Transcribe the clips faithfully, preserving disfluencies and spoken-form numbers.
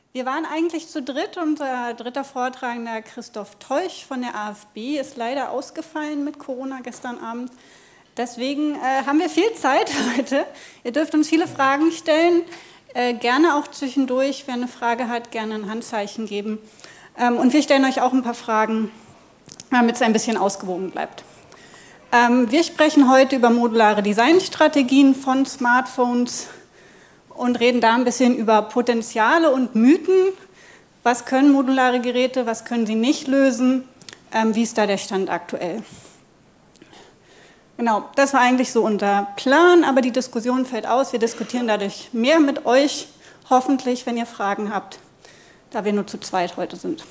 Wir waren eigentlich zu dritt. Unser dritter Vortragender, Christoph Teusch von der A F B, ist leider ausgefallen mit Corona gestern Abend. Deswegen äh, haben wir viel Zeit heute. Ihr dürft uns viele Fragen stellen. Äh, gerne auch zwischendurch, wer eine Frage hat, gerne ein Handzeichen geben. Ähm, und wir stellen euch auch ein paar Fragen, damit es ein bisschen ausgewogen bleibt. Ähm, wir sprechen heute über modulare Designstrategien von Smartphones und reden da ein bisschen über Potenziale und Mythen. Was können modulare Geräte, was können sie nicht lösen? Ähm, wie ist da der Stand aktuell? Genau, das war eigentlich so unser Plan, aber die Diskussion fällt aus. Wir diskutieren dadurch mehr mit euch, hoffentlich, wenn ihr Fragen habt, da wir nur zu zweit heute sind.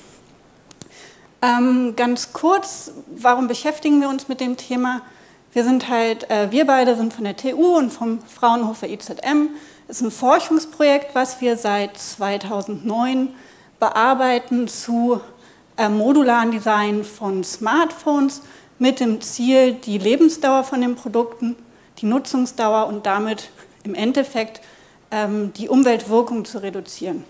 Ähm, ganz kurz, warum beschäftigen wir uns mit dem Thema? Wir sind halt, äh, wir beide sind von der T U und vom Fraunhofer I Z M. Das ist ein Forschungsprojekt, was wir seit zweitausendneun bearbeiten zu äh, modularen Design von Smartphones mit dem Ziel, die Lebensdauer von den Produkten, die Nutzungsdauer und damit im Endeffekt ähm, die Umweltwirkung zu reduzieren.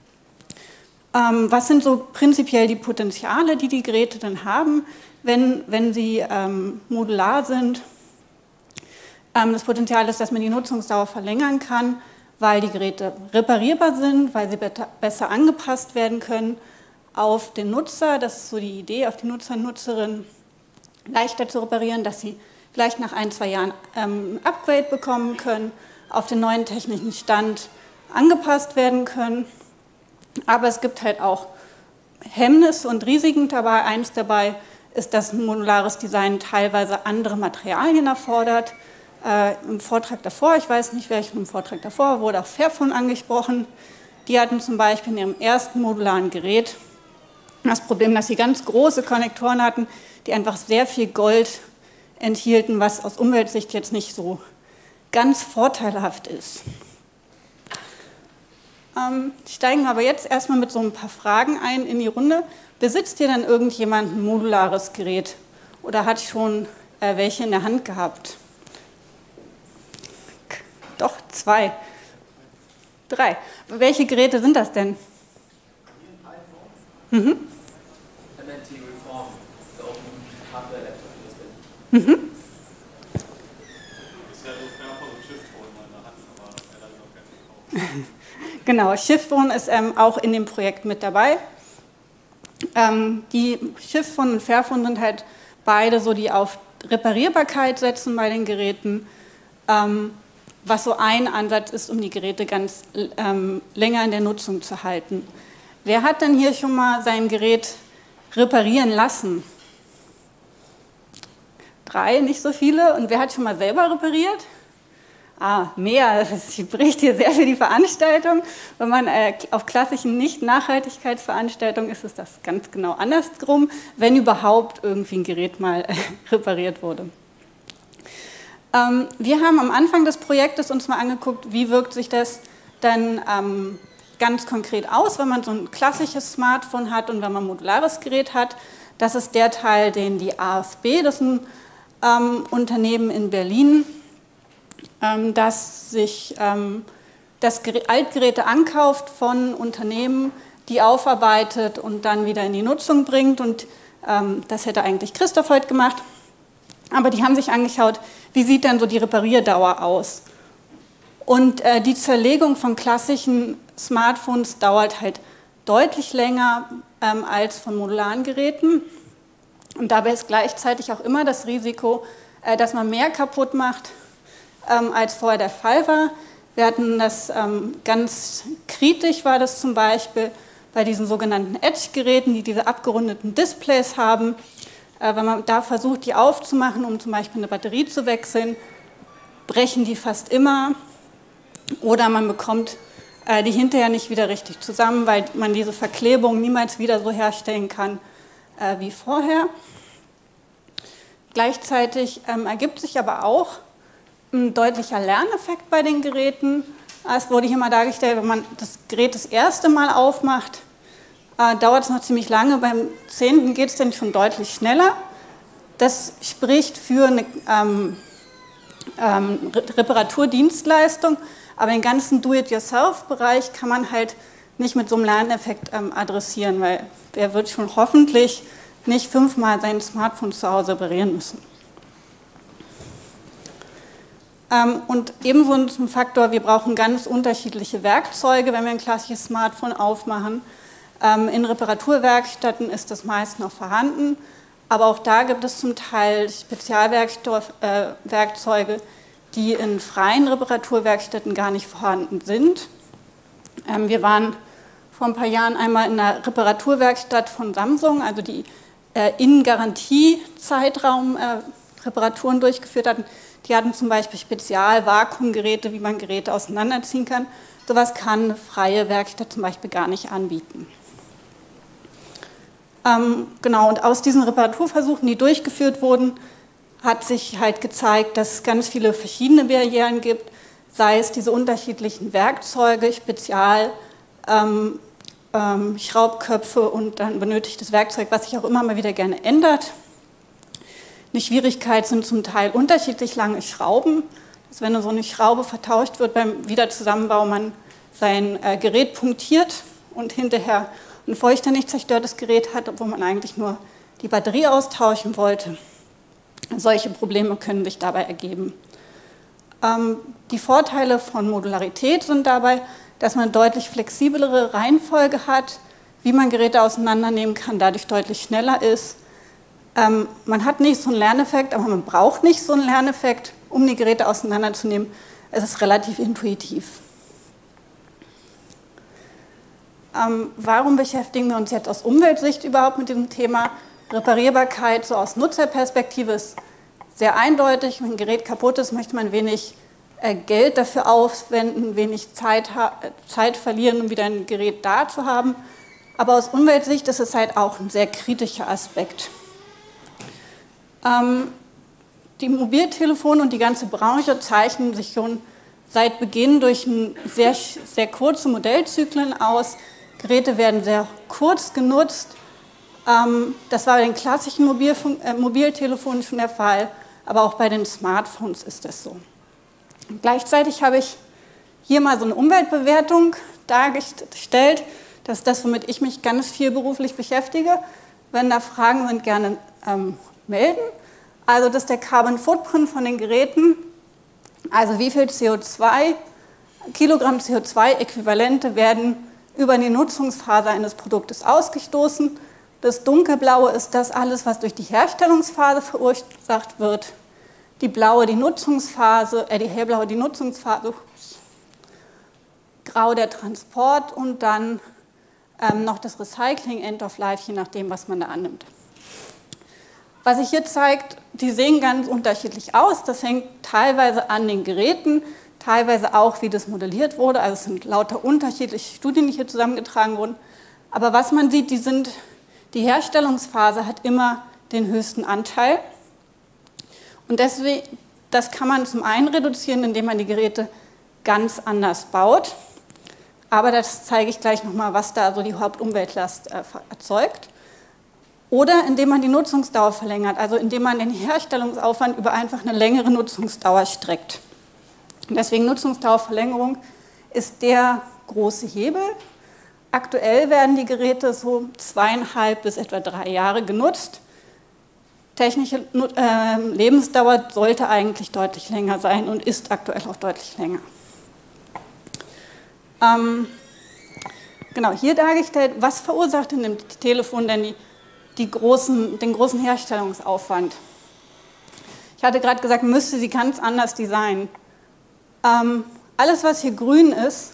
Ähm, was sind so prinzipiell die Potenziale, die die Geräte dann haben, wenn, wenn sie ähm, modular sind? Ähm, das Potenzial ist, dass man die Nutzungsdauer verlängern kann, weil die Geräte reparierbar sind, weil sie besser angepasst werden können auf den Nutzer. Das ist so die Idee, auf die Nutzer und Nutzerinnen leichter zu reparieren, dass sie vielleicht nach ein, zwei Jahren ähm, ein Upgrade bekommen können, auf den neuen technischen Stand angepasst werden können. Aber es gibt halt auch Hemmnisse und Risiken dabei. Eins dabei ist, dass ein modulares Design teilweise andere Materialien erfordert. Äh, Im Vortrag davor, ich weiß nicht, welchen im Vortrag davor, wurde auch Fairphone angesprochen. Die hatten zum Beispiel in ihrem ersten modularen Gerät das Problem, dass sie ganz große Konnektoren hatten, die einfach sehr viel Gold enthielten, was aus Umweltsicht jetzt nicht so ganz vorteilhaft ist. Ähm, steigen wir aber jetzt erstmal mit so ein paar Fragen ein in die Runde. Besitzt hier denn irgendjemand ein modulares Gerät oder hat schon äh, welche in der Hand gehabt? Doch, zwei. Drei. Welche Geräte sind das denn? Mhm. Mhm. Genau, Shiftphone ist ähm, auch in dem Projekt mit dabei. Ähm, die Shiftphone und Fairphone sind halt beide so, die auf Reparierbarkeit setzen bei den Geräten, ähm, was so ein Ansatz ist, um die Geräte ganz ähm, länger in der Nutzung zu halten. Wer hat denn hier schon mal sein Gerät reparieren lassen? Drei, nicht so viele. Und wer hat schon mal selber repariert? Ah, mehr. Das spricht hier sehr für die Veranstaltung. Wenn man äh, auf klassischen Nicht-Nachhaltigkeitsveranstaltungen ist es das ganz genau andersrum, wenn überhaupt irgendwie ein Gerät mal äh, repariert wurde. Ähm, wir haben am Anfang des Projektes uns mal angeguckt, wie wirkt sich das dann ähm, ganz konkret aus, wenn man so ein klassisches Smartphone hat und wenn man ein modulares Gerät hat. Das ist der Teil, den die A F B, das ist ein ähm, Unternehmen in Berlin, ähm, das sich ähm, das Altgeräte ankauft von Unternehmen, die aufarbeitet und dann wieder in die Nutzung bringt. Und ähm, das hätte eigentlich Christoph heute gemacht. Aber die haben sich angeschaut, wie sieht denn so die Reparierdauer aus? Und äh, die Zerlegung von klassischen Smartphones dauert halt deutlich länger ähm, als von modularen Geräten. Und dabei ist gleichzeitig auch immer das Risiko, äh, dass man mehr kaputt macht, ähm, als vorher der Fall war. Wir hatten das ähm, ganz kritisch, war das zum Beispiel bei diesen sogenannten Edge-Geräten, die diese abgerundeten Displays haben. Äh, wenn man da versucht, die aufzumachen, um zum Beispiel eine Batterie zu wechseln, brechen die fast immer. Oder man bekommt äh, die hinterher nicht wieder richtig zusammen, weil man diese Verklebung niemals wieder so herstellen kann äh, wie vorher. Gleichzeitig ähm, ergibt sich aber auch ein deutlicher Lerneffekt bei den Geräten. Es wurde hier mal dargestellt, wenn man das Gerät das erste Mal aufmacht, äh, dauert es noch ziemlich lange. Beim zehnten geht es dann schon deutlich schneller. Das spricht für eine ähm, ähm, Reparaturdienstleistung. Aber den ganzen Do-it-yourself-Bereich kann man halt nicht mit so einem Lerneffekt ähm, adressieren, weil wer wird schon hoffentlich nicht fünfmal sein Smartphone zu Hause reparieren müssen. Ähm, und ebenso ein Faktor, wir brauchen ganz unterschiedliche Werkzeuge, wenn wir ein klassisches Smartphone aufmachen. Ähm, in Reparaturwerkstätten ist das meist noch vorhanden, aber auch da gibt es zum Teil Spezialwerkzeuge, äh, die in freien Reparaturwerkstätten gar nicht vorhanden sind. Ähm, wir waren vor ein paar Jahren einmal in einer Reparaturwerkstatt von Samsung, also die äh, in Garantiezeitraum äh, Reparaturen durchgeführt hatten. Die hatten zum Beispiel Spezial-Vakuumgeräte, wie man Geräte auseinanderziehen kann. Sowas kann eine freie Werkstatt zum Beispiel gar nicht anbieten. Ähm, genau, und aus diesen Reparaturversuchen, die durchgeführt wurden, hat sich halt gezeigt, dass es ganz viele verschiedene Barrieren gibt, sei es diese unterschiedlichen Werkzeuge, Spezial, ähm, ähm, Schraubköpfe und dann benötigtes Werkzeug, was sich auch immer mal wieder gerne ändert. Eine Schwierigkeit sind zum Teil unterschiedlich lange Schrauben, dass wenn so eine Schraube vertauscht wird beim Wiederzusammenbau, man sein äh, Gerät punktiert und hinterher ein vollständig zerstörtes Gerät hat, obwohl man eigentlich nur die Batterie austauschen wollte. Solche Probleme können sich dabei ergeben. Ähm, die Vorteile von Modularität sind dabei, dass man eine deutlich flexiblere Reihenfolge hat, wie man Geräte auseinandernehmen kann, dadurch deutlich schneller ist. Ähm, man hat nicht so einen Lerneffekt, aber man braucht nicht so einen Lerneffekt, um die Geräte auseinanderzunehmen. Es ist relativ intuitiv. Ähm, warum beschäftigen wir uns jetzt aus Umweltsicht überhaupt mit diesem Thema? Reparierbarkeit, so aus Nutzerperspektive, ist sehr eindeutig. Wenn ein Gerät kaputt ist, möchte man wenig äh, Geld dafür aufwenden, wenig Zeit, Zeit verlieren, um wieder ein Gerät da zu haben. Aber aus Umweltsicht ist es halt auch ein sehr kritischer Aspekt. Ähm, die Mobiltelefone und die ganze Branche zeichnen sich schon seit Beginn durch ein sehr, sehr kurze Modellzyklen aus. Geräte werden sehr kurz genutzt. Das war bei den klassischen Mobilfunk äh, Mobiltelefonen schon der Fall, aber auch bei den Smartphones ist das so. Und gleichzeitig habe ich hier mal so eine Umweltbewertung dargestellt. Das ist das, womit ich mich ganz viel beruflich beschäftige. Wenn da Fragen sind, gerne ähm, melden. Also das ist der Carbon Footprint von den Geräten. Also wie viel C O zwei, Kilogramm C O zwei Äquivalente werden über die Nutzungsphase eines Produktes ausgestoßen. Das dunkelblaue ist das alles, was durch die Herstellungsphase verursacht wird. Die blaue die Nutzungsphase, äh die hellblaue die Nutzungsphase, grau der Transport und dann ähm, noch das Recycling, End of Life, je nachdem, was man da annimmt. Was sich hier zeigt, die sehen ganz unterschiedlich aus. Das hängt teilweise an den Geräten, teilweise auch, wie das modelliert wurde. Also es sind lauter unterschiedliche Studien, die hier zusammengetragen wurden. Aber was man sieht, die sind Die Herstellungsphase hat immer den höchsten Anteil und deswegen, das kann man zum einen reduzieren, indem man die Geräte ganz anders baut, aber das zeige ich gleich nochmal, was da so die Hauptumweltlast äh, erzeugt, oder indem man die Nutzungsdauer verlängert, also indem man den Herstellungsaufwand über einfach eine längere Nutzungsdauer streckt. Und deswegen Nutzungsdauerverlängerung ist der große Hebel. Aktuell werden die Geräte so zweieinhalb bis etwa drei Jahre genutzt. Technische äh, Lebensdauer sollte eigentlich deutlich länger sein und ist aktuell auch deutlich länger. Ähm, genau, hier dargestellt, was verursacht in dem Telefon denn die, die großen, den großen Herstellungsaufwand? Ich hatte gerade gesagt, man müsste sie ganz anders designen. Ähm, alles, was hier grün ist,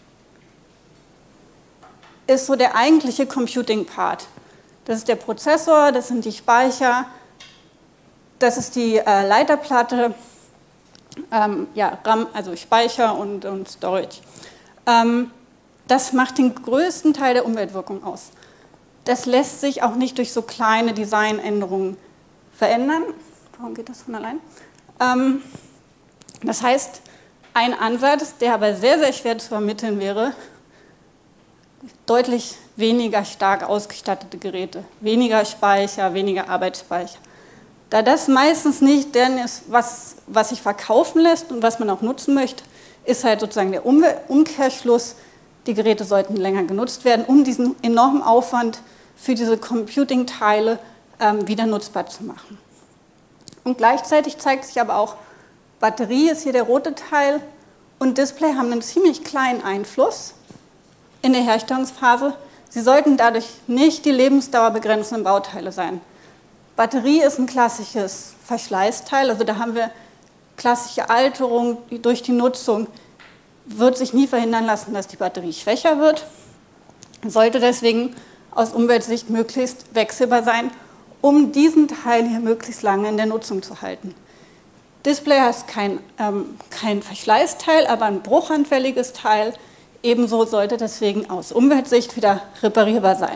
ist so der eigentliche Computing-Part. Das ist der Prozessor, das sind die Speicher, das ist die äh, Leiterplatte, ähm, ja, RAM, also Speicher und, und Storage. Ähm, das macht den größten Teil der Umweltwirkung aus. Das lässt sich auch nicht durch so kleine Designänderungen verändern. Warum geht das von allein? Ähm, das heißt, ein Ansatz, der aber sehr, sehr schwer zu vermitteln wäre, deutlich weniger stark ausgestattete Geräte, weniger Speicher, weniger Arbeitsspeicher. Da das meistens nicht denn ist, was, was sich verkaufen lässt und was man auch nutzen möchte, ist halt sozusagen der Umkehrschluss, die Geräte sollten länger genutzt werden, um diesen enormen Aufwand für diese Computing-Teile ähm, wieder nutzbar zu machen. Und gleichzeitig zeigt sich aber auch, Batterie ist hier der rote Teil und Display haben einen ziemlich kleinen Einfluss in der Herstellungsphase. Sie sollten dadurch nicht die Lebensdauer begrenzenden Bauteile sein. Batterie ist ein klassisches Verschleißteil, also da haben wir klassische Alterung durch die Nutzung, wird sich nie verhindern lassen, dass die Batterie schwächer wird, sollte deswegen aus Umweltsicht möglichst wechselbar sein, um diesen Teil hier möglichst lange in der Nutzung zu halten. Display ist kein, ähm, kein Verschleißteil, aber ein bruchanfälliges Teil. Ebenso sollte deswegen aus Umweltsicht wieder reparierbar sein.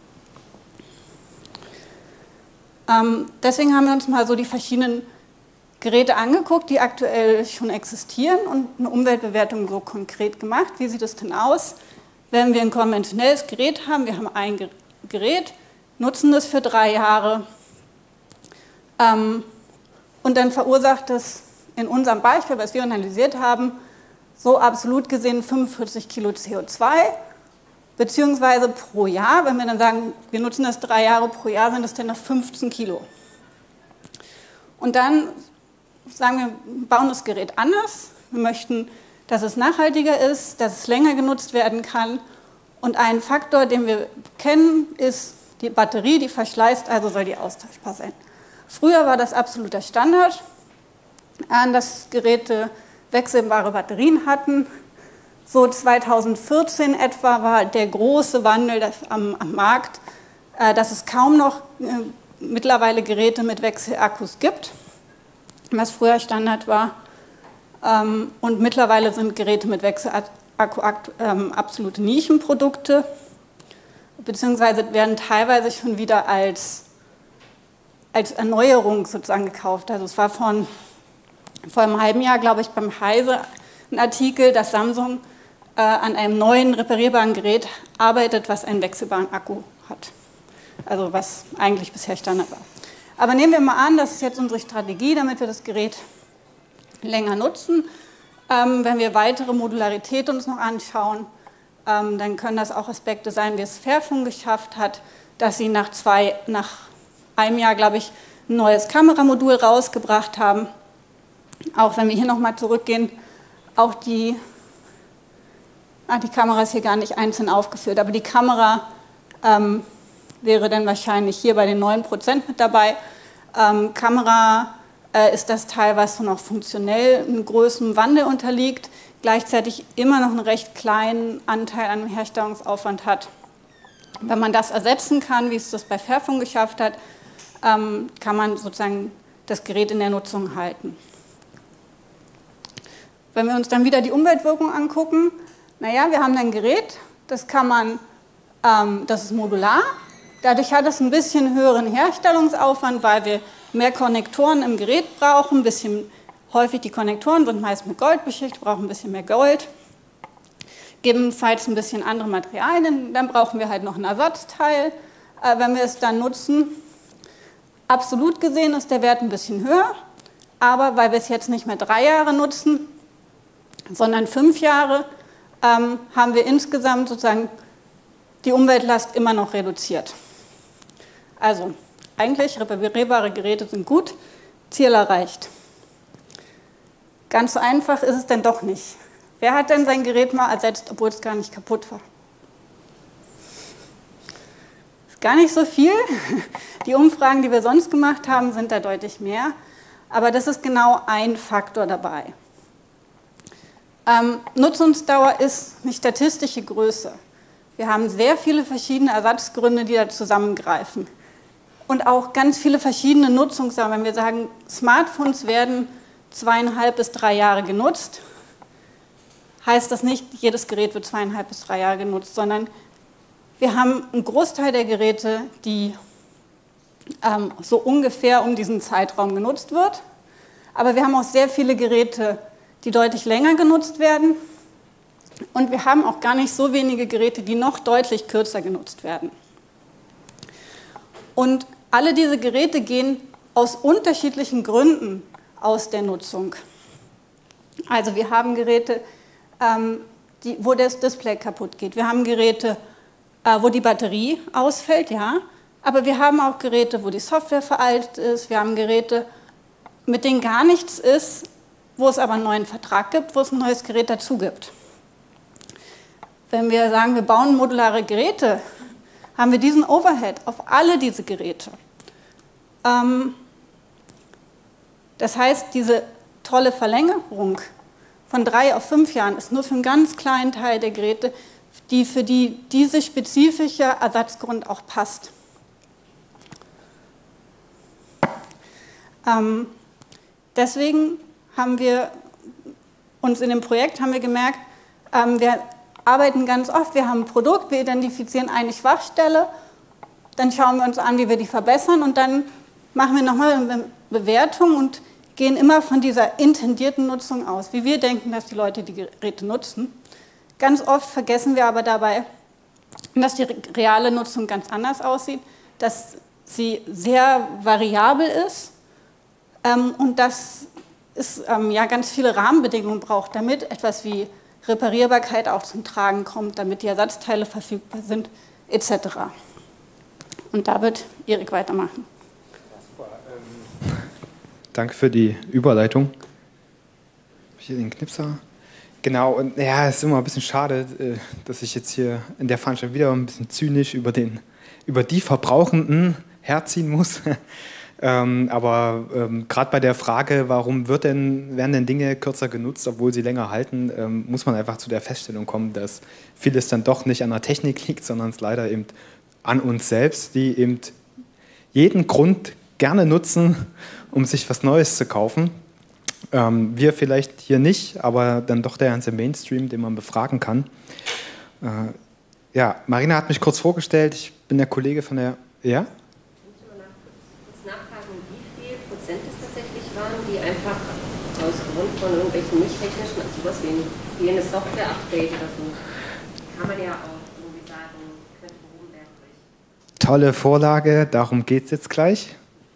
Ähm, deswegen haben wir uns mal so die verschiedenen Geräte angeguckt, die aktuell schon existieren und eine Umweltbewertung so konkret gemacht. Wie sieht es denn aus, wenn wir ein konventionelles Gerät haben? Wir haben ein Gerät, nutzen das für drei Jahre ähm, und dann verursacht es in unserem Beispiel, was wir analysiert haben, so absolut gesehen fünfundvierzig Kilo C O zwei, beziehungsweise pro Jahr, wenn wir dann sagen, wir nutzen das drei Jahre pro Jahr, sind das dann noch fünfzehn Kilo. Und dann sagen wir, bauen das Gerät anders. Wir möchten, dass es nachhaltiger ist, dass es länger genutzt werden kann. Und ein Faktor, den wir kennen, ist die Batterie, die verschleißt, also soll die austauschbar sein. Früher war das absoluter Standard, dass Geräte wechselbare Batterien hatten. So zweitausendvierzehn etwa war der große Wandel am, am Markt, dass es kaum noch äh, mittlerweile Geräte mit Wechselakkus gibt, was früher Standard war. Ähm, und mittlerweile sind Geräte mit Wechselakku ähm, absolute Nischenprodukte, beziehungsweise werden teilweise schon wieder als, als Erneuerung sozusagen gekauft. Also es war von, vor einem halben Jahr, glaube ich, beim Heise ein Artikel, dass Samsung äh, an einem neuen reparierbaren Gerät arbeitet, was einen wechselbaren Akku hat. Also was eigentlich bisher Standard war. Aber nehmen wir mal an, das ist jetzt unsere Strategie, damit wir das Gerät länger nutzen. Ähm, wenn wir weitere Modularität uns noch anschauen, ähm, dann können das auch Aspekte sein, wie es Fairphone geschafft hat, dass sie nach, zwei, nach einem Jahr, glaube ich, ein neues Kameramodul rausgebracht haben. Auch wenn wir hier nochmal zurückgehen, auch die, ah, die Kamera ist hier gar nicht einzeln aufgeführt, aber die Kamera ähm, wäre dann wahrscheinlich hier bei den neun Prozent mit dabei. Ähm, Kamera äh, ist das Teil, was so noch funktionell einem größeren Wandel unterliegt, gleichzeitig immer noch einen recht kleinen Anteil an dem Herstellungsaufwand hat. Wenn man das ersetzen kann, wie es das bei Fairphone geschafft hat, ähm, kann man sozusagen das Gerät in der Nutzung halten. Wenn wir uns dann wieder die Umweltwirkung angucken, naja, wir haben ein Gerät, das kann man, ähm, das ist modular. Dadurch hat es ein bisschen höheren Herstellungsaufwand, weil wir mehr Konnektoren im Gerät brauchen. Ein bisschen häufig die Konnektoren sind meist mit Gold beschichtet, brauchen ein bisschen mehr Gold. Gegebenenfalls ein bisschen andere Materialien, dann brauchen wir halt noch ein Ersatzteil, äh, wenn wir es dann nutzen. Absolut gesehen ist der Wert ein bisschen höher, aber weil wir es jetzt nicht mehr drei Jahre nutzen, sondern fünf Jahre, ähm, haben wir insgesamt sozusagen die Umweltlast immer noch reduziert. Also eigentlich reparierbare Geräte sind gut, Ziel erreicht. Ganz so einfach ist es denn doch nicht. Wer hat denn sein Gerät mal ersetzt, obwohl es gar nicht kaputt war? Ist gar nicht so viel. Die Umfragen, die wir sonst gemacht haben, sind da deutlich mehr. Aber das ist genau ein Faktor dabei. Ähm, Nutzungsdauer ist eine statistische Größe. Wir haben sehr viele verschiedene Ersatzgründe, die da zusammengreifen. Und auch ganz viele verschiedene Nutzungsdauer. Wenn wir sagen, Smartphones werden zweieinhalb bis drei Jahre genutzt, heißt das nicht, jedes Gerät wird zweieinhalb bis drei Jahre genutzt, sondern wir haben einen Großteil der Geräte, die ähm, so ungefähr um diesen Zeitraum genutzt wird. Aber wir haben auch sehr viele Geräte, die deutlich länger genutzt werden. Und wir haben auch gar nicht so wenige Geräte, die noch deutlich kürzer genutzt werden. Und alle diese Geräte gehen aus unterschiedlichen Gründen aus der Nutzung. Also wir haben Geräte, ähm, die, wo das Display kaputt geht. Wir haben Geräte, äh, wo die Batterie ausfällt, ja, aber wir haben auch Geräte, wo die Software veraltet ist. Wir haben Geräte, mit denen gar nichts ist, wo es aber einen neuen Vertrag gibt, wo es ein neues Gerät dazu gibt. Wenn wir sagen, wir bauen modulare Geräte, haben wir diesen Overhead auf alle diese Geräte. Ähm, das heißt, diese tolle Verlängerung von drei auf fünf Jahren ist nur für einen ganz kleinen Teil der Geräte, die für die diese spezifische Ersatzgrund auch passt. Ähm, deswegen haben wir uns in dem Projekt haben wir gemerkt, ähm, wir arbeiten ganz oft, wir haben ein Produkt, wir identifizieren eine Schwachstelle, dann schauen wir uns an, wie wir die verbessern und dann machen wir nochmal eine Bewertung und gehen immer von dieser intendierten Nutzung aus, wie wir denken, dass die Leute die Geräte nutzen. Ganz oft vergessen wir aber dabei, dass die reale Nutzung ganz anders aussieht, dass sie sehr variabel ist ähm, und dass es ähm, ja, ganz viele Rahmenbedingungen braucht, damit etwas wie Reparierbarkeit auch zum Tragen kommt, damit die Ersatzteile verfügbar sind, et cetera. Und da wird Erik weitermachen. Super. Ähm, danke für die Überleitung. Hier den Knipser. Genau, und ja, es ist immer ein bisschen schade, dass ich jetzt hier in der Veranstaltung wieder ein bisschen zynisch über, den, über die Verbrauchenden herziehen muss. Ähm, aber ähm, gerade bei der Frage, warum wird denn, werden denn Dinge kürzer genutzt, obwohl sie länger halten, ähm, muss man einfach zu der Feststellung kommen, dass vieles dann doch nicht an der Technik liegt, sondern es leider eben an uns selbst, die eben jeden Grund gerne nutzen, um sich was Neues zu kaufen. Ähm, wir vielleicht hier nicht, aber dann doch der ganze Mainstream, den man befragen kann. Äh, ja, Marina hat mich kurz vorgestellt, ich bin der Kollege von der... Ja? Die einfach aus Grund von irgendwelchen nicht technischen, also sowas wie, wie eine Software-Update oder so, kann man ja auch irgendwie sagen, könnte behoben werden durch. Tolle Vorlage, darum geht es jetzt gleich.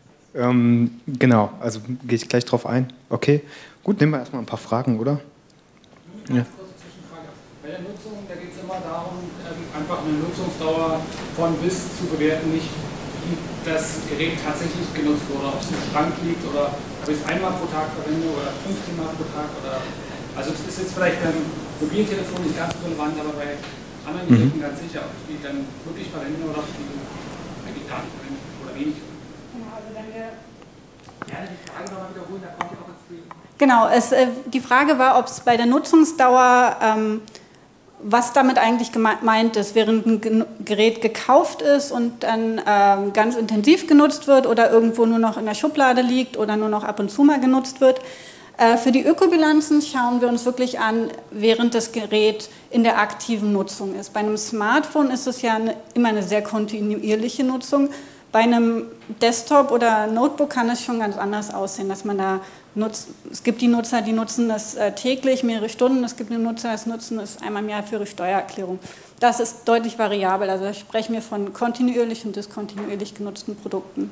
Ähm, genau, also gehe ich gleich drauf ein. Okay, gut, nehmen wir erstmal ein paar Fragen, oder? Eine ganz kurze Zwischenfrage. Bei der Nutzung, da geht es immer darum, einfach eine Nutzungsdauer von bis zu bewerten, nicht wie das Gerät tatsächlich genutzt wurde, ob es im Schrank liegt oder ob ich es einmal pro Tag verwende oder fünfzehn Mal pro Tag. Oder, also es ist jetzt vielleicht beim Mobiltelefon nicht ganz relevant, aber bei anderen Geräten mhm. ganz sicher, ob ich die dann wirklich verwende oder ob ich die eigentlich gar nicht verwende oder wenig. Genau, also wenn wir gerne die Frage nochmal wiederholen, da kommt ja auch ins Spiel. Genau, es, äh, die Frage war, ob es bei der Nutzungsdauer, ähm, was damit eigentlich gemeint ist, während ein Gerät gekauft ist und dann ähm, ganz intensiv genutzt wird oder irgendwo nur noch in der Schublade liegt oder nur noch ab und zu mal genutzt wird. Äh, für die Ökobilanzen schauen wir uns wirklich an, während das Gerät in der aktiven Nutzung ist. Bei einem Smartphone ist es ja eine, immer eine sehr kontinuierliche Nutzung. Bei einem Desktop oder Notebook kann es schon ganz anders aussehen, dass man da nutzt. Es gibt die Nutzer, die nutzen das äh, täglich, mehrere Stunden. Es gibt die Nutzer, die nutzen es einmal im Jahr für ihre Steuererklärung. Das ist deutlich variabel. Also da sprechen wir von kontinuierlich und diskontinuierlich genutzten Produkten.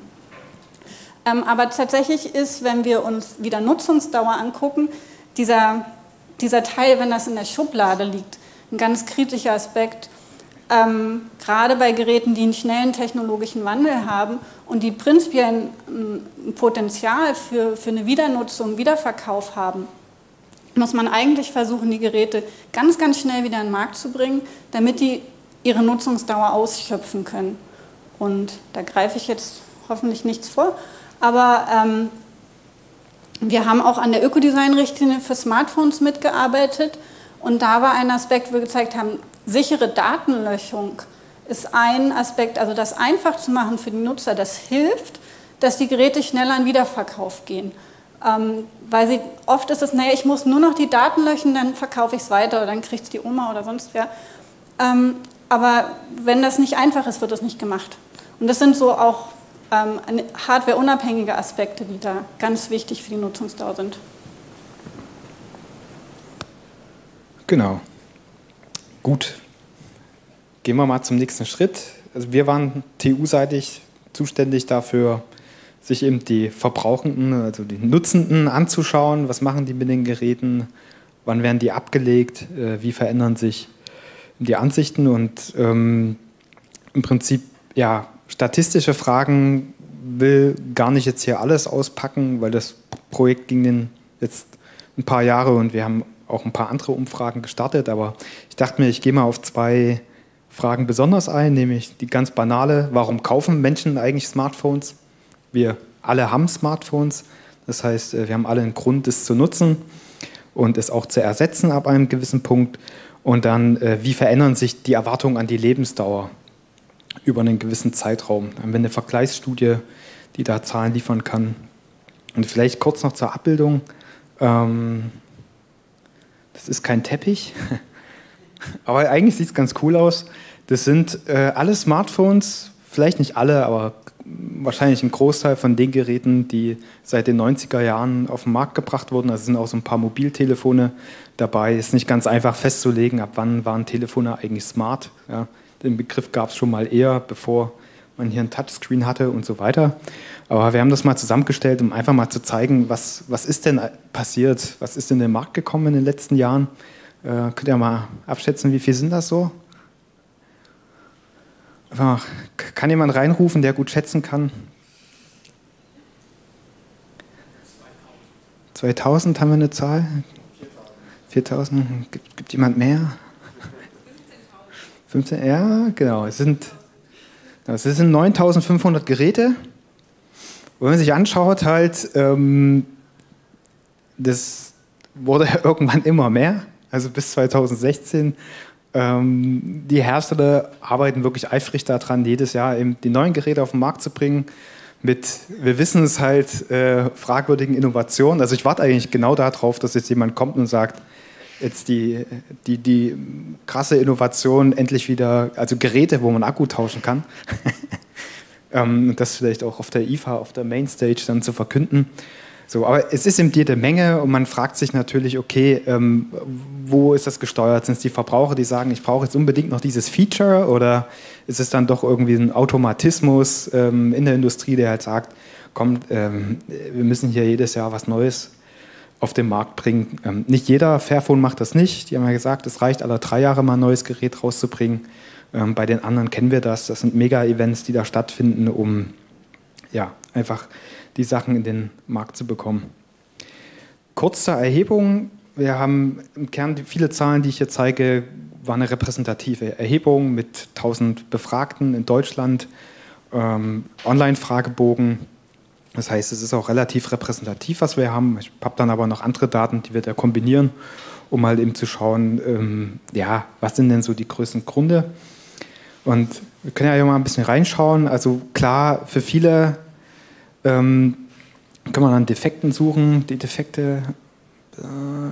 Ähm, aber tatsächlich ist, wenn wir uns wieder Nutzungsdauer angucken, dieser, dieser Teil, wenn das in der Schublade liegt, ein ganz kritischer Aspekt. Ähm, gerade bei Geräten, die einen schnellen technologischen Wandel haben und die prinzipiell ein, ein Potenzial für, für eine Wiedernutzung, Wiederverkauf haben, muss man eigentlich versuchen, die Geräte ganz, ganz schnell wieder in den Markt zu bringen, damit die ihre Nutzungsdauer ausschöpfen können. Und da greife ich jetzt hoffentlich nichts vor, aber ähm, wir haben auch an der Ökodesign-Richtlinie für Smartphones mitgearbeitet und da war ein Aspekt, wo wir gezeigt haben, sichere Datenlöschung ist ein Aspekt, also das einfach zu machen für die Nutzer, das hilft, dass die Geräte schneller in Wiederverkauf gehen. Ähm, weil sie, oft ist es, naja, ich muss nur noch die Daten löschen, dann verkaufe ich es weiter oder dann kriegt es die Oma oder sonst wer. Ähm, aber wenn das nicht einfach ist, wird das nicht gemacht. Und das sind so auch ähm, hardwareunabhängige Aspekte, die da ganz wichtig für die Nutzungsdauer sind. Genau. Gut, gehen wir mal zum nächsten Schritt. Also wir waren T U-seitig zuständig dafür, sich eben die Verbrauchenden, also die Nutzenden anzuschauen, was machen die mit den Geräten wann werden die abgelegt, äh, wie verändern sich die Ansichten und ähm, im Prinzip, ja, statistische Fragen will gar nicht jetzt hier alles auspacken, weil das Projekt ging den jetzt ein paar Jahre und wir haben auch ein paar andere Umfragen gestartet, aber ich dachte mir, ich gehe mal auf zwei Fragen besonders ein, nämlich die ganz banale, warum kaufen Menschen eigentlich Smartphones? Wir alle haben Smartphones, das heißt, wir haben alle einen Grund, es zu nutzen und es auch zu ersetzen ab einem gewissen Punkt. Und dann, wie verändern sich die Erwartungen an die Lebensdauer über einen gewissen Zeitraum? Dann haben wir eine Vergleichsstudie, die da Zahlen liefern kann. Und vielleicht kurz noch zur Abbildung. Ähm, das ist kein Teppich, aber eigentlich sieht es ganz cool aus. Das sind äh, alle Smartphones, vielleicht nicht alle, aber wahrscheinlich ein Großteil von den Geräten, die seit den neunziger Jahren auf den Markt gebracht wurden. Also sind auch so ein paar Mobiltelefone dabei. Ist nicht ganz einfach festzulegen, ab wann waren Telefone eigentlich smart. Ja, den Begriff gab es schon mal eher, bevor man hier ein Touchscreen hatte und so weiter. Aber wir haben das mal zusammengestellt, um einfach mal zu zeigen, was, was ist denn passiert, was ist in den Markt gekommen in den letzten Jahren. Äh, könnt ihr mal abschätzen, wie viel sind das so? Kann jemand reinrufen, der gut schätzen kann? zweitausend haben wir eine Zahl? viertausend. Gibt, gibt jemand mehr? fünfzehntausend. Ja, genau. Es sind, es sind neuntausendfünfhundert Geräte. Und wenn man sich anschaut, halt, ähm, das wurde irgendwann immer mehr. Also bis zweitausendsechzehn. Ähm, die Hersteller arbeiten wirklich eifrig daran, jedes Jahr eben die neuen Geräte auf den Markt zu bringen. Mit, wir wissen es halt, äh, fragwürdigen Innovationen. Also ich warte eigentlich genau darauf, dass jetzt jemand kommt und sagt, jetzt die, die, die krasse Innovation endlich wieder, also Geräte, wo man Akku tauschen kann. ähm, das vielleicht auch auf der I F A, auf der Mainstage dann zu verkünden. So, aber es ist eben jede Menge und man fragt sich natürlich, okay, ähm, wo ist das gesteuert? Sind es die Verbraucher, die sagen, ich brauche jetzt unbedingt noch dieses Feature, oder ist es dann doch irgendwie ein Automatismus ähm, in der Industrie, der halt sagt, komm, ähm, wir müssen hier jedes Jahr was Neues auf den Markt bringen. Ähm, nicht jeder Fairphone macht das nicht. Die haben ja gesagt, es reicht alle drei Jahre mal ein neues Gerät rauszubringen. Ähm, bei den anderen kennen wir das. Das sind Mega-Events, die da stattfinden, um ja, einfach die Sachen in den Markt zu bekommen. Kurz zur Erhebung. Wir haben im Kern viele Zahlen, die ich hier zeige, war eine repräsentative Erhebung mit tausend Befragten in Deutschland, ähm, Online-Fragebogen. Das heißt, es ist auch relativ repräsentativ, was wir haben. Ich habe dann aber noch andere Daten, die wir da kombinieren, um halt eben zu schauen, ähm, ja, was sind denn so die größten Gründe. Und wir können ja hier mal ein bisschen reinschauen. Also klar, für viele Ähm, kann man an Defekten suchen, die Defekte, äh,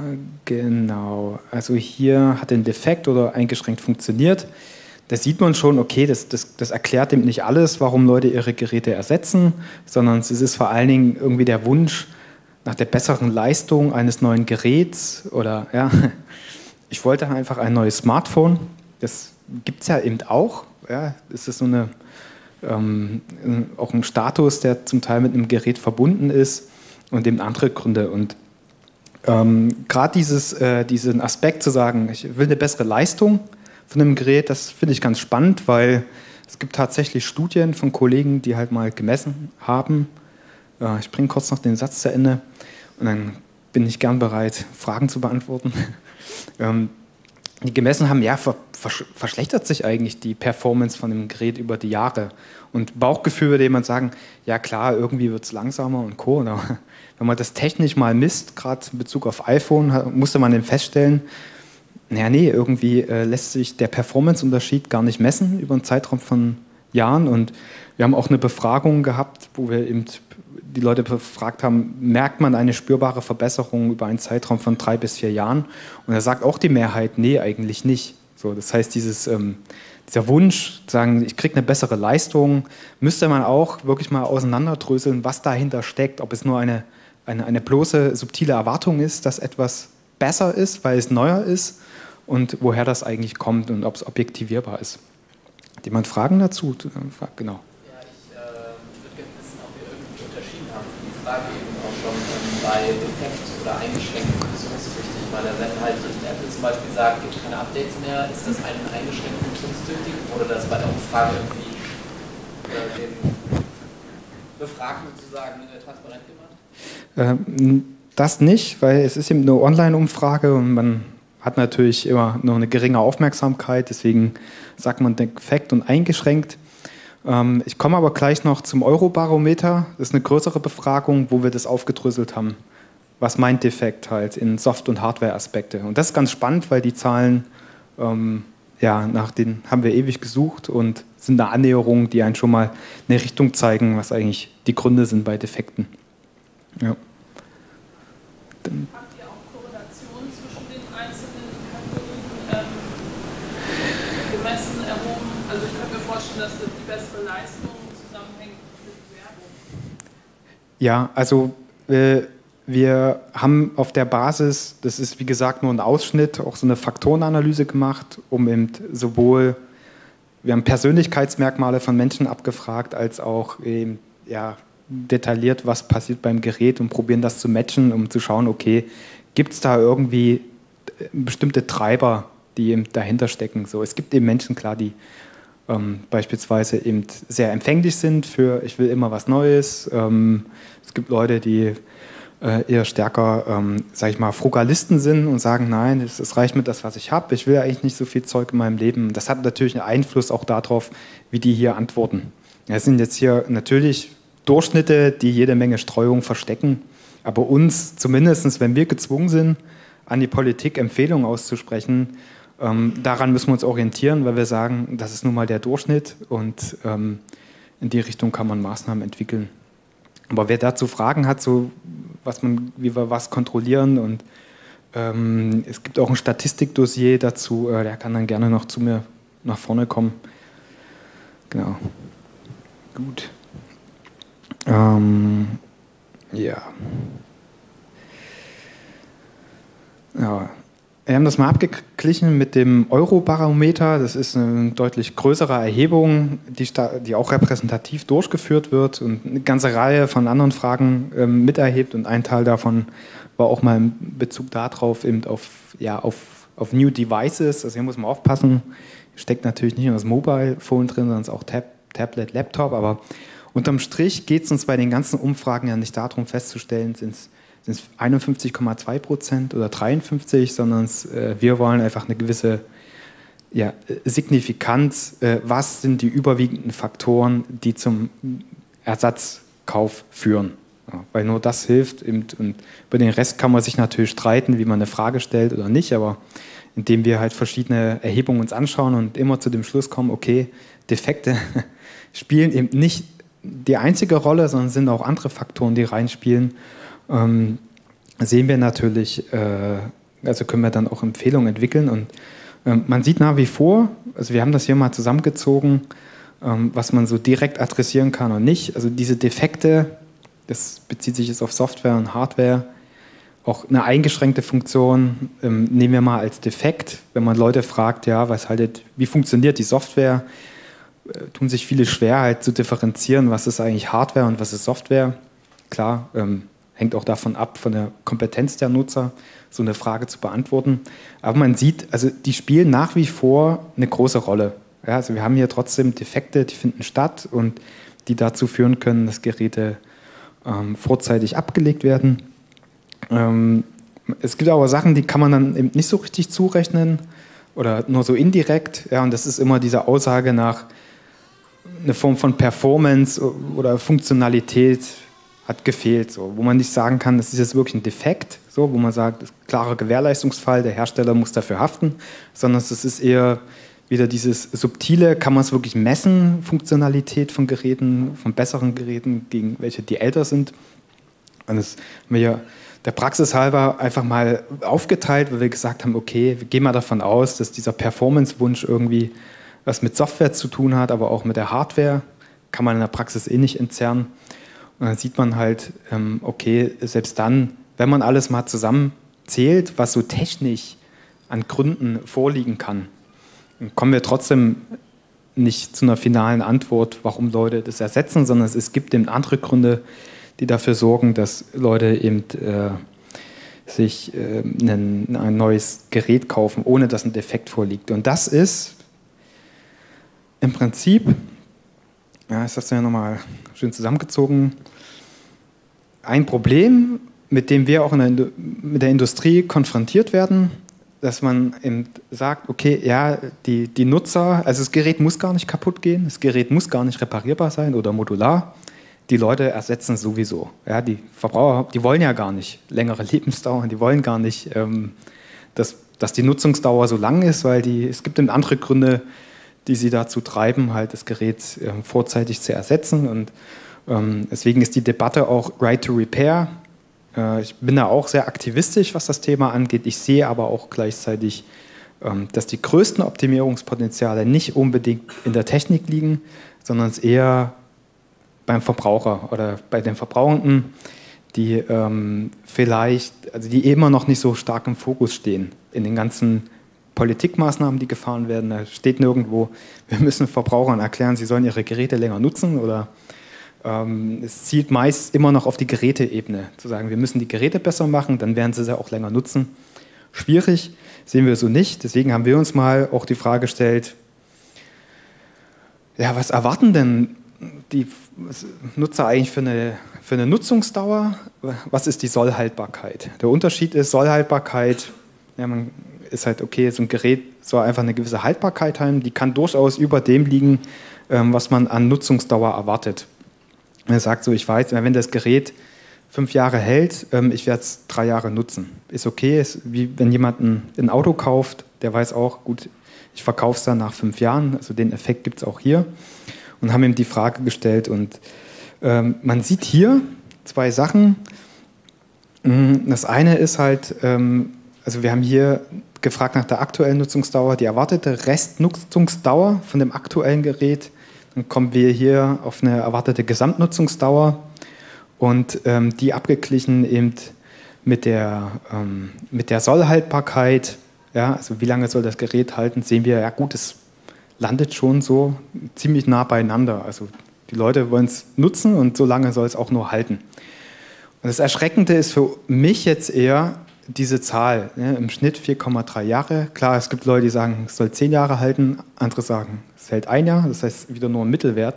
genau, also hier hat ein Defekt oder eingeschränkt funktioniert. Da sieht man schon, okay, das, das, das erklärt eben nicht alles, warum Leute ihre Geräte ersetzen, sondern es ist vor allen Dingen irgendwie der Wunsch nach der besseren Leistung eines neuen Geräts oder, ja, ich wollte einfach ein neues Smartphone, das gibt es ja eben auch, ja, das ist so eine Ähm, auch ein Status, der zum Teil mit einem Gerät verbunden ist und eben andere Gründe. Und ähm, gerade dieses, äh, diesen Aspekt zu sagen, ich will eine bessere Leistung von einem Gerät, das finde ich ganz spannend, weil es gibt tatsächlich Studien von Kollegen, die halt mal gemessen haben. Äh, ich bringe kurz noch den Satz zu Ende und dann bin ich gern bereit, Fragen zu beantworten. ähm, die gemessen haben, ja, ver, ver, verschlechtert sich eigentlich die Performance von dem Gerät über die Jahre. Und Bauchgefühl würde jemand sagen, ja klar, irgendwie wird es langsamer und Co. Aber wenn man das technisch mal misst, gerade in Bezug auf iPhone, musste man dann feststellen, naja, nee, irgendwie äh, lässt sich der Performance-Unterschied gar nicht messen über einen Zeitraum von Jahren. Und wir haben auch eine Befragung gehabt, wo wir eben die Leute befragt haben, merkt man eine spürbare Verbesserung über einen Zeitraum von drei bis vier Jahren? Und da sagt auch die Mehrheit, nee, eigentlich nicht. So, das heißt, dieses, ähm, dieser Wunsch, zu sagen, ich kriege eine bessere Leistung, müsste man auch wirklich mal auseinanderdröseln, was dahinter steckt, ob es nur eine, eine, eine bloße, subtile Erwartung ist, dass etwas besser ist, weil es neuer ist, und woher das eigentlich kommt und ob es objektivierbar ist. Hat jemand Fragen dazu? Genau. Frage eben auch schon ähm, bei Defekt oder eingeschränkten Funktionspflichtig, weil Merkmale. Wenn halt Apple zum Beispiel sagt, gibt keine Updates mehr, ist das ein eingeschränkt funktionstüchtig oder das bei der Umfrage irgendwie äh, den Befragten sozusagen äh, transparent gemacht? Ähm, das nicht, weil es ist eben eine Online-Umfrage und man hat natürlich immer nur eine geringe Aufmerksamkeit, deswegen sagt man defekt und eingeschränkt. Ähm, ich komme aber gleich noch zum Eurobarometer, das ist eine größere Befragung, wo wir das aufgedröselt haben. Was meint defekt halt in Soft- und Hardware-Aspekte? Und das ist ganz spannend, weil die Zahlen, ähm, ja, nach denen haben wir ewig gesucht und sind eine Annäherung, die einen schon mal eine Richtung zeigen, was eigentlich die Gründe sind bei Defekten. Ja. Dann Habt ihr auch Korrelationen zwischen den einzelnen Kategorien ähm, gemessen, erhoben? Also ich könnte mir vorstellen, dass die bessere Leistung zusammenhängt mit Werbung. Ja, also äh, wir haben auf der Basis, das ist wie gesagt nur ein Ausschnitt, auch so eine Faktorenanalyse gemacht, um eben sowohl, wir haben Persönlichkeitsmerkmale von Menschen abgefragt, als auch eben, ja, detailliert, was passiert beim Gerät und probieren das zu matchen, um zu schauen, okay, gibt es da irgendwie bestimmte Treiber, die eben dahinter stecken. So, es gibt eben Menschen, klar, die ähm, beispielsweise eben sehr empfänglich sind für, ich will immer was Neues. Ähm, es gibt Leute, die äh, eher stärker, ähm, sag ich mal, Frugalisten sind und sagen, nein, es, es reicht mir das, was ich habe. Ich will eigentlich nicht so viel Zeug in meinem Leben. Das hat natürlich einen Einfluss auch darauf, wie die hier antworten. Es sind jetzt hier natürlich Durchschnitte, die jede Menge Streuung verstecken. Aber uns, zumindest wenn wir gezwungen sind, an die Politik Empfehlungen auszusprechen, ähm, daran müssen wir uns orientieren, weil wir sagen, das ist nun mal der Durchschnitt und ähm, in die Richtung kann man Maßnahmen entwickeln. Aber wer dazu Fragen hat, so was man, wie wir was kontrollieren und ähm, es gibt auch ein Statistikdossier dazu, äh, der kann dann gerne noch zu mir nach vorne kommen. Genau. Gut. Ähm, ja. Ja. Wir haben das mal abgeglichen mit dem Eurobarometer. Das ist eine deutlich größere Erhebung, die, die auch repräsentativ durchgeführt wird und eine ganze Reihe von anderen Fragen ähm, miterhebt. Und ein Teil davon war auch mal in Bezug darauf, eben auf, ja, auf, auf New Devices. Also hier muss man aufpassen. Hier steckt natürlich nicht nur das Mobile Phone drin, sondern auch Tab, Tablet, Laptop. Aber unterm Strich geht es uns bei den ganzen Umfragen ja nicht darum festzustellen, sind es einundfünfzig Komma zwei Prozent oder dreiundfünfzig, sondern äh, wir wollen einfach eine gewisse ja, Signifikanz. Äh, was sind die überwiegenden Faktoren, die zum Ersatzkauf führen? Ja, weil nur das hilft. Eben, und über den Rest kann man sich natürlich streiten, wie man eine Frage stellt oder nicht, aber indem wir halt verschiedene Erhebungen uns anschauen und immer zu dem Schluss kommen, okay, Defekte spielen eben nicht die einzige Rolle, sondern sind auch andere Faktoren, die reinspielen. Ähm, sehen wir natürlich, äh, also können wir dann auch Empfehlungen entwickeln und ähm, man sieht nach wie vor, also wir haben das hier mal zusammengezogen, ähm, was man so direkt adressieren kann und nicht, also diese Defekte, das bezieht sich jetzt auf Software und Hardware, auch eine eingeschränkte Funktion, ähm, nehmen wir mal als defekt, wenn man Leute fragt, ja, was haltet, wie funktioniert die Software, äh, tun sich viele schwer halt zu differenzieren, was ist eigentlich Hardware und was ist Software, klar, ähm, hängt auch davon ab, von der Kompetenz der Nutzer, so eine Frage zu beantworten. Aber man sieht, also die spielen nach wie vor eine große Rolle. Ja, also wir haben hier trotzdem Defekte, die finden statt und die dazu führen können, dass Geräte ähm, vorzeitig abgelegt werden. Ähm, es gibt aber Sachen, die kann man dann eben nicht so richtig zurechnen oder nur so indirekt. Ja, und das ist immer diese Aussage nach einer Form von Performance oder Funktionalität, hat gefehlt, so, wo man nicht sagen kann, das ist jetzt wirklich ein Defekt, so, wo man sagt, das ist ein klarer Gewährleistungsfall, der Hersteller muss dafür haften, sondern es ist eher wieder dieses subtile, kann man es wirklich messen, Funktionalität von Geräten, von besseren Geräten gegen welche, die älter sind. Und das haben wir ja der Praxis halber einfach mal aufgeteilt, weil wir gesagt haben, okay, wir gehen mal davon aus, dass dieser Performance-Wunsch irgendwie was mit Software zu tun hat, aber auch mit der Hardware, kann man in der Praxis eh nicht entzerren. Und dann sieht man halt, okay, selbst dann, wenn man alles mal zusammenzählt, was so technisch an Gründen vorliegen kann, kommen wir trotzdem nicht zu einer finalen Antwort, warum Leute das ersetzen, sondern es gibt eben andere Gründe, die dafür sorgen, dass Leute eben äh, sich äh, ein, ein neues Gerät kaufen, ohne dass ein Defekt vorliegt. Und das ist im Prinzip, ja, das hast du ja nochmal schön zusammengezogen, ein Problem, mit dem wir auch in der, mit der Industrie konfrontiert werden, dass man eben sagt, okay, ja, die, die Nutzer, also das Gerät muss gar nicht kaputt gehen, das Gerät muss gar nicht reparierbar sein oder modular, die Leute ersetzen es sowieso. Ja, die Verbraucher, die wollen ja gar nicht längere Lebensdauer, die wollen gar nicht, ähm, dass, dass die Nutzungsdauer so lang ist, weil die, es gibt eben andere Gründe, die sie dazu treiben, halt das Gerät äh, vorzeitig zu ersetzen. Und ähm, deswegen ist die Debatte auch Right to Repair. Äh, ich bin da auch sehr aktivistisch, was das Thema angeht. Ich sehe aber auch gleichzeitig, ähm, dass die größten Optimierungspotenziale nicht unbedingt in der Technik liegen, sondern es eher beim Verbraucher oder bei den Verbrauchenden, die ähm, vielleicht, also die immer noch nicht so stark im Fokus stehen in den ganzen Politikmaßnahmen, die gefahren werden. Da steht nirgendwo, wir müssen Verbrauchern erklären, sie sollen ihre Geräte länger nutzen, oder ähm, es zielt meist immer noch auf die Geräteebene, zu sagen, wir müssen die Geräte besser machen, dann werden sie sie auch länger nutzen. Schwierig, sehen wir so nicht. Deswegen haben wir uns mal auch die Frage gestellt, ja, was erwarten denn die Nutzer eigentlich für eine, für eine Nutzungsdauer? Was ist die Sollhaltbarkeit? Der Unterschied ist, Sollhaltbarkeit, ja, man ist halt okay, so ein Gerät soll einfach eine gewisse Haltbarkeit haben, die kann durchaus über dem liegen, ähm, was man an Nutzungsdauer erwartet. Er sagt so, ich weiß, wenn das Gerät fünf Jahre hält, ähm, ich werde es drei Jahre nutzen. Ist okay, ist wie wenn jemand ein, ein Auto kauft, der weiß auch, gut, ich verkaufe es dann nach fünf Jahren, also den Effekt gibt es auch hier. Und haben ihm die Frage gestellt. Und ähm, man sieht hier zwei Sachen. Das eine ist halt, ähm, also wir haben hier gefragt nach der aktuellen Nutzungsdauer, die erwartete Restnutzungsdauer von dem aktuellen Gerät. Dann kommen wir hier auf eine erwartete Gesamtnutzungsdauer und ähm, die abgeglichen eben mit der, ähm, mit der Sollhaltbarkeit. Ja, also wie lange soll das Gerät halten, sehen wir, ja gut, es landet schon so ziemlich nah beieinander. Also die Leute wollen es nutzen und so lange soll es auch nur halten. Und das Erschreckende ist für mich jetzt eher diese Zahl, ne, im Schnitt vier Komma drei Jahre. Klar, es gibt Leute, die sagen, es soll zehn Jahre halten, andere sagen, es hält ein Jahr, das heißt wieder nur ein Mittelwert.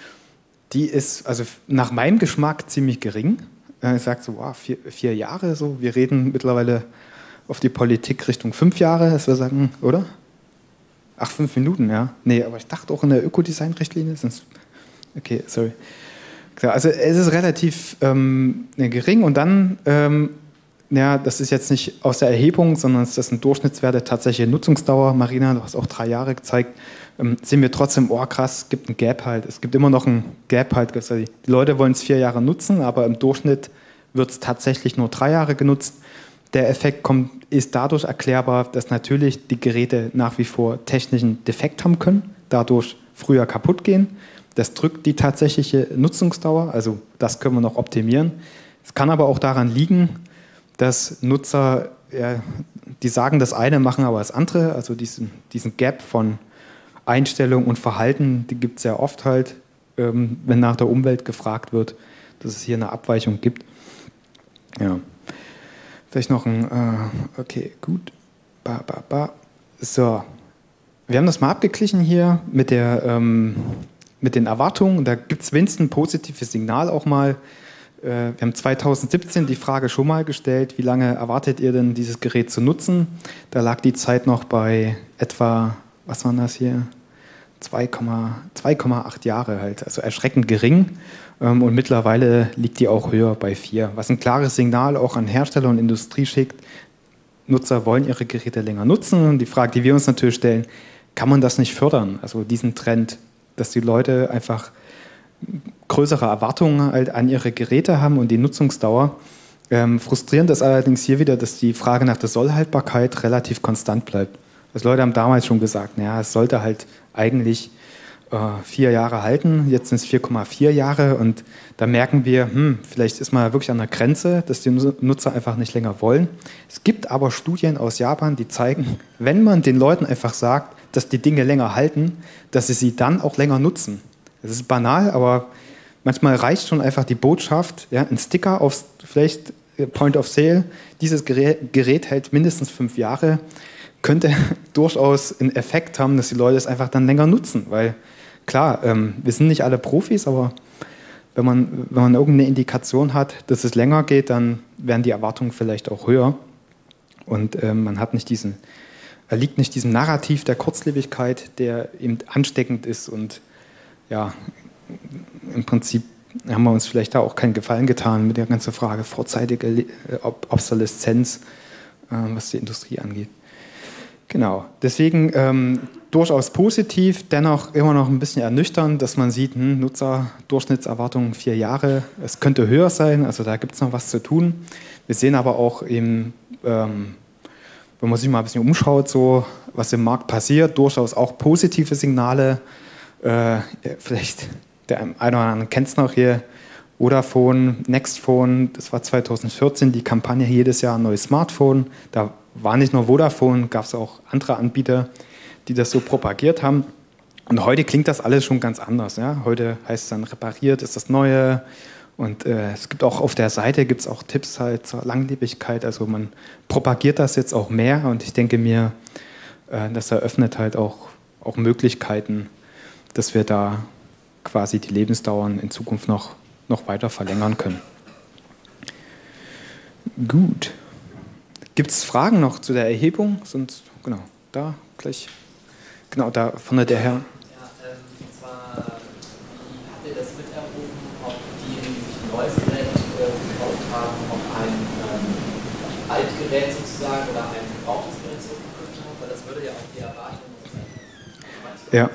Die ist also nach meinem Geschmack ziemlich gering. Ich sage so, wow, vier, vier Jahre, so. Wir reden mittlerweile auf die Politik Richtung fünf Jahre, dass wir sagen, oder? Ach, fünf Minuten, ja. Nee, aber ich dachte auch in der Ökodesign-Richtlinie. Okay, sorry. Also es ist relativ ähm, gering und dann, ähm, ja, das ist jetzt nicht aus der Erhebung, sondern das sind Durchschnittswerte, tatsächliche Nutzungsdauer. Marina, du hast auch drei Jahre gezeigt. Ähm, sehen wir trotzdem, oh krass, es gibt ein Gap halt. Es gibt immer noch ein Gap halt. Die Leute wollen es vier Jahre nutzen, aber im Durchschnitt wird es tatsächlich nur drei Jahre genutzt. Der Effekt kommt, ist dadurch erklärbar, dass natürlich die Geräte nach wie vor technischen Defekt haben können, dadurch früher kaputt gehen. Das drückt die tatsächliche Nutzungsdauer, also das können wir noch optimieren. Es kann aber auch daran liegen, dass Nutzer, ja, die sagen das eine, machen aber das andere, also diesen, diesen Gap von Einstellung und Verhalten, die gibt es sehr oft halt, ähm, wenn nach der Umwelt gefragt wird, dass es hier eine Abweichung gibt. Ja. Vielleicht noch ein, äh, okay, gut. Ba, ba, ba. So, wir haben das mal abgeglichen hier mit, der, ähm, mit den Erwartungen. Da gibt es wenigstens ein positives Signal auch mal. Äh, wir haben zweitausendsiebzehn die Frage schon mal gestellt, wie lange erwartet ihr denn, dieses Gerät zu nutzen? Da lag die Zeit noch bei etwa, was war das hier? zwei Komma acht Jahre halt, also erschreckend gering. Und mittlerweile liegt die auch höher bei vier, was ein klares Signal auch an Hersteller und Industrie schickt. Nutzer wollen ihre Geräte länger nutzen. Und die Frage, die wir uns natürlich stellen, kann man das nicht fördern? Also diesen Trend, dass die Leute einfach größere Erwartungen halt an ihre Geräte haben und die Nutzungsdauer. Ähm, frustrierend ist allerdings hier wieder, dass die Frage nach der Sollhaltbarkeit relativ konstant bleibt. Also Leute haben damals schon gesagt, naja, es sollte halt eigentlich äh, vier Jahre halten, jetzt sind es vier Komma vier Jahre und da merken wir, hm, vielleicht ist man wirklich an der Grenze, dass die Nutzer einfach nicht länger wollen. Es gibt aber Studien aus Japan, die zeigen, wenn man den Leuten einfach sagt, dass die Dinge länger halten, dass sie sie dann auch länger nutzen. Das ist banal, aber manchmal reicht schon einfach die Botschaft, ja, ein Sticker aufs vielleicht Point of Sale, dieses Gerät, Gerät hält mindestens fünf Jahre, könnte durchaus einen Effekt haben, dass die Leute es einfach dann länger nutzen. Weil klar, ähm, wir sind nicht alle Profis, aber wenn man, wenn man irgendeine Indikation hat, dass es länger geht, dann werden die Erwartungen vielleicht auch höher. Und ähm, man hat nicht diesen, er liegt nicht diesem Narrativ der Kurzlebigkeit, der eben ansteckend ist. Und ja, im Prinzip haben wir uns vielleicht da auch keinen Gefallen getan mit der ganzen Frage vorzeitige Obsoleszenz, äh, was die Industrie angeht. Genau, deswegen ähm, durchaus positiv, dennoch immer noch ein bisschen ernüchternd, dass man sieht, hm, Nutzerdurchschnittserwartung vier Jahre, es könnte höher sein, also da gibt es noch was zu tun. Wir sehen aber auch eben, ähm, wenn man sich mal ein bisschen umschaut, so, was im Markt passiert, durchaus auch positive Signale. Äh, vielleicht der eine oder andere kennt es noch hier, Vodafone, Nextphone, das war zweitausendvierzehn, die Kampagne jedes Jahr ein neues Smartphone. Da war nicht nur Vodafone, gab es auch andere Anbieter, die das so propagiert haben. Und heute klingt das alles schon ganz anders. Ja? Heute heißt es dann, repariert ist das Neue. Und äh, es gibt auch auf der Seite gibt's auch Tipps halt zur Langlebigkeit. Also man propagiert das jetzt auch mehr. Und ich denke mir, äh, das eröffnet halt auch, auch Möglichkeiten, dass wir da quasi die Lebensdauern in Zukunft noch, noch weiter verlängern können. Gut. Gibt es Fragen noch zu der Erhebung? Sonst, genau, da gleich. Genau, da vorne der Herr. Ja, ähm, und zwar, wie habt ihr das miterhoben, ob diejenigen, die sich ein neues Gerät äh, gekauft haben, ob ein ähm, Altgerät sozusagen oder ein gebrauchtes Gerät zurückgekauft haben? Weil das würde ja auch die Erwartung sein. Ja.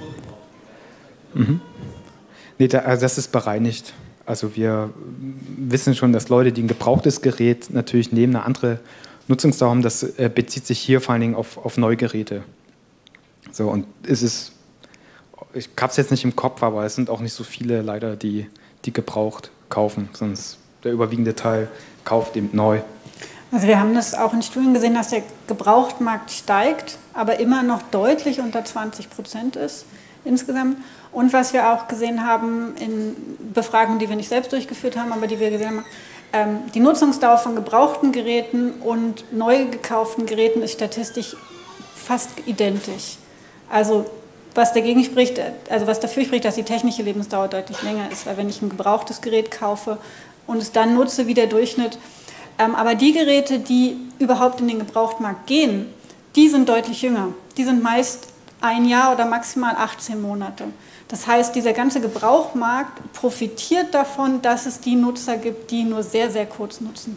Mhm. Nee, da, also das ist bereinigt. Also wir wissen schon, dass Leute, die ein gebrauchtes Gerät natürlich neben eine andere Nutzungsdauer haben, das äh, bezieht sich hier vor allen Dingen auf, auf Neugeräte. So, und es ist, ich habe es jetzt nicht im Kopf, aber es sind auch nicht so viele leider, die, die gebraucht kaufen, sonst der überwiegende Teil kauft eben neu. Also wir haben das auch in Studien gesehen, dass der Gebrauchtmarkt steigt, aber immer noch deutlich unter zwanzig Prozent ist insgesamt. Und was wir auch gesehen haben in Befragungen, die wir nicht selbst durchgeführt haben, aber die wir gesehen haben, ähm, die Nutzungsdauer von gebrauchten Geräten und neu gekauften Geräten ist statistisch fast identisch. Also was dagegen spricht, also was dafür spricht, dass die technische Lebensdauer deutlich länger ist, weil wenn ich ein gebrauchtes Gerät kaufe und es dann nutze wie der Durchschnitt, ähm, aber die Geräte, die überhaupt in den Gebrauchtmarkt gehen, die sind deutlich jünger. Die sind meist ein Jahr oder maximal achtzehn Monate. Das heißt, dieser ganze Gebrauchmarkt profitiert davon, dass es die Nutzer gibt, die nur sehr, sehr kurz nutzen.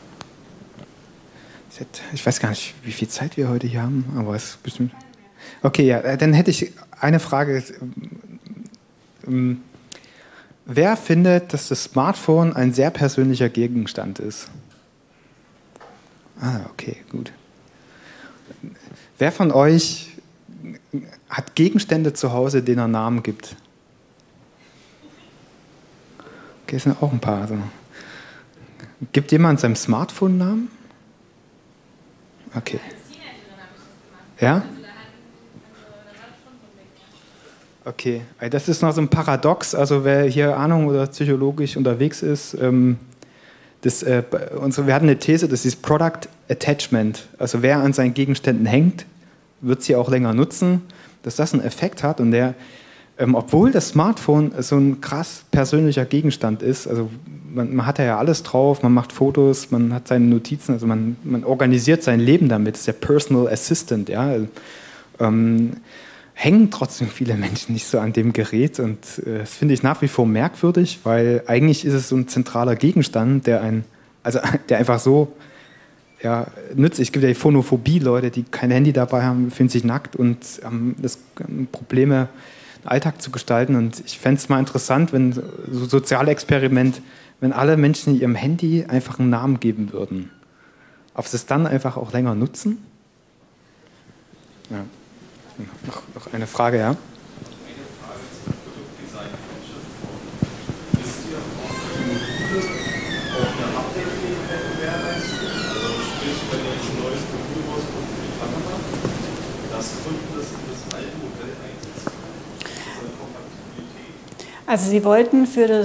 Ich weiß gar nicht, wie viel Zeit wir heute hier haben, aber es ist bestimmt... Okay, ja, dann hätte ich eine Frage. Wer findet, dass das Smartphone ein sehr persönlicher Gegenstand ist? Ah, okay, gut. Wer von euch hat Gegenstände zu Hause, denen er Namen gibt? Okay, es sind auch ein paar. Also. Gibt jemand seinem Smartphone einen Namen? Okay. Ja? Okay, das ist noch so ein Paradox. Also wer hier Ahnung oder psychologisch unterwegs ist, ähm, das, äh, unsere, wir hatten eine These, das ist Product Attachment. Also wer an seinen Gegenständen hängt, wird sie auch länger nutzen, dass das einen Effekt hat. Und der, ähm, obwohl das Smartphone so ein krass persönlicher Gegenstand ist, also man, man hat ja alles drauf, man macht Fotos, man hat seine Notizen, also man, man organisiert sein Leben damit, das ist der Personal Assistant, ja. Ähm, hängen trotzdem viele Menschen nicht so an dem Gerät und äh, das finde ich nach wie vor merkwürdig, weil eigentlich ist es so ein zentraler Gegenstand, der ein, also der einfach so ja, nützlich. Es gibt ja die Phonophobie, Leute, die kein Handy dabei haben, fühlen sich nackt und haben das haben Probleme, den Alltag zu gestalten. Und ich fände es mal interessant, wenn so ein Sozialexperiment, wenn alle Menschen ihrem Handy einfach einen Namen geben würden. Ob sie es dann einfach auch länger nutzen? Ja. Noch, noch eine Frage, ja? Eine Frage zum Produktdesign von Schiffform. Wisst ihr, ob die Module auch eine Update-Fähigkeit gewährleisten? Also sprich, wenn jetzt ein neues Modul rauskommt für die Kamera, dass Kunden das in das alte Modell einsetzen. Also Kompatibilität. Also Sie wollten für das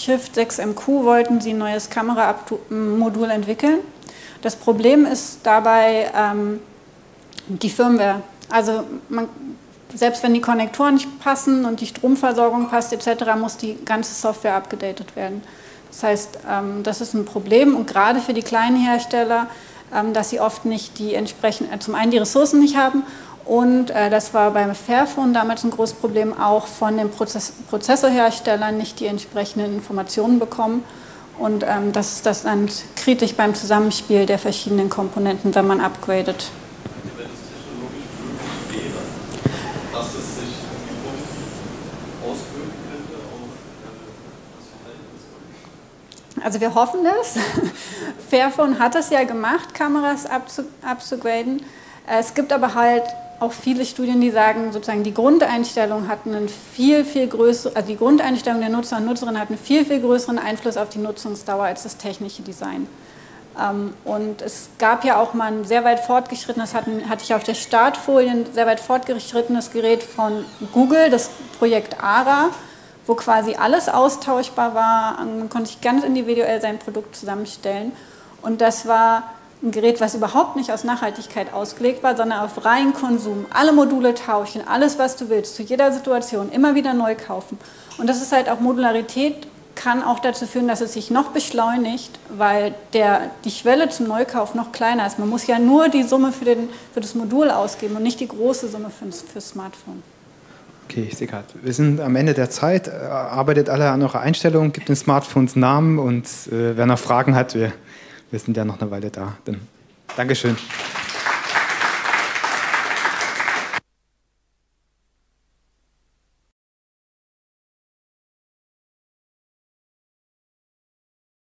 Shift sechs M Q wollten sie ein neues Kameramodul entwickeln. Das Problem ist dabei ähm, die Firmware. Also man, selbst wenn die Konnektoren nicht passen und die Stromversorgung passt et cetera, muss die ganze Software abgedatet werden. Das heißt, ähm, das ist ein Problem und gerade für die kleinen Hersteller, ähm, dass sie oft nicht die entsprechenden, äh, zum einen die Ressourcen nicht haben und äh, das war beim Fairphone damals ein großes Problem, auch von den Prozess Prozessorherstellern nicht die entsprechenden Informationen bekommen. Und ähm, das ist das dann kritisch beim Zusammenspiel der verschiedenen Komponenten, wenn man upgradet. Wenn es technologisch möglich wäre, dass es sich irgendwie positiv auswirken könnte auf das Verhalten des Kunden? Also wir hoffen das. Fairphone hat es ja gemacht, Kameras abzugraden. Es gibt aber halt auch viele Studien, die sagen, sozusagen die Grundeinstellung hat einen viel, viel größeren, also die Grundeinstellung der Nutzer und Nutzerinnen hat einen viel, viel größeren Einfluss auf die Nutzungsdauer als das technische Design. Und es gab ja auch mal ein sehr weit fortgeschrittenes, hatten, hatte ich auf der Startfolie ein sehr weit fortgeschrittenes Gerät von Google, das Projekt A R A, wo quasi alles austauschbar war, man konnte sich ganz individuell sein Produkt zusammenstellen und das war ein Gerät, was überhaupt nicht aus Nachhaltigkeit ausgelegt war, sondern auf reinen Konsum. Alle Module tauschen, alles, was du willst, zu jeder Situation, immer wieder neu kaufen. Und das ist halt auch Modularität, kann auch dazu führen, dass es sich noch beschleunigt, weil der, die Schwelle zum Neukauf noch kleiner ist. Man muss ja nur die Summe für, den, für das Modul ausgeben und nicht die große Summe für das Smartphone. Okay, ich sehe gerade, wir sind am Ende der Zeit. Arbeitet alle an eurer Einstellung, gibt den Smartphones Namen und äh, wer noch Fragen hat, wir Wir sind ja noch eine Weile da. Dann Dankeschön.